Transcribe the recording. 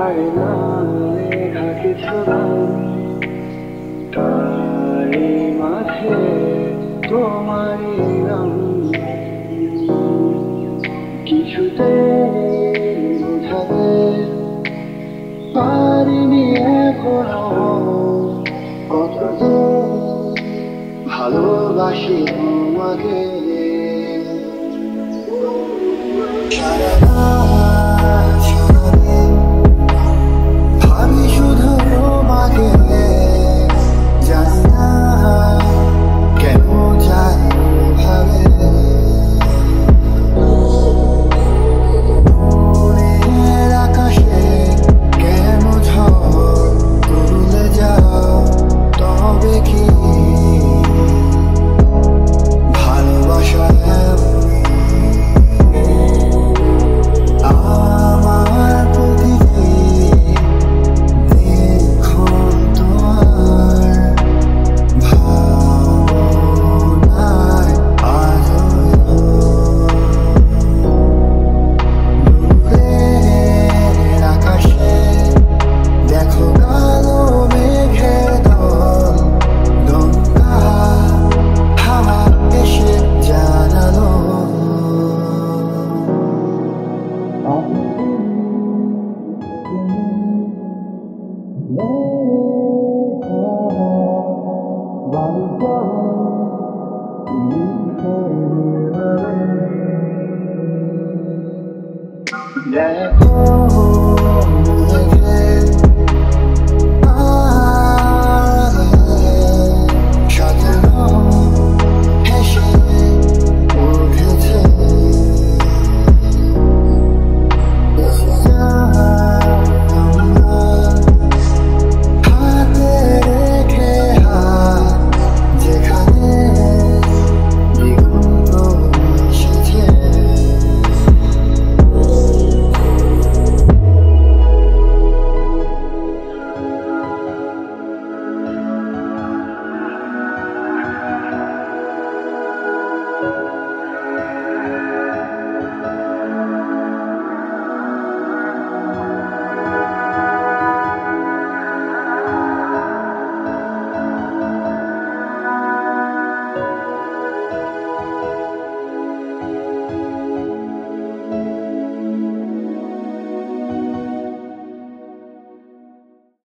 পারে না লেখা কিছু গান, তারই মাঝে তোমারই গান কিছুতে বোঝাতে পারিনি এখনো কত যে ভালোবাসি তোমাকে। সারা রাত সারাদিন ভাবি শুধু তোমাকে, জানি না কেন যায় ভাবে মনের আকাশে কেন ঝড় তুলে যাও, তবে কি ভালোবাসা আমার প্রতিদিন তোমার ভাবনায় আজও দূরের আকাশে দেখো কালো মেঘের দল, দমকা হাওয়া এসে জানালো দেখো